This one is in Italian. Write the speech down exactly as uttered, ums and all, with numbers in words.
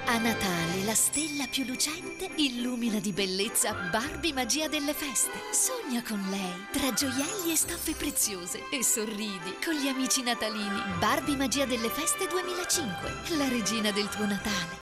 A Natale la stella più lucente illumina di bellezza Barbie Magia delle Feste. Sogna con lei tra gioielli e stoffe preziose e sorridi con gli amici natalini. Barbie Magia delle Feste duemilacinque, la regina del tuo Natale.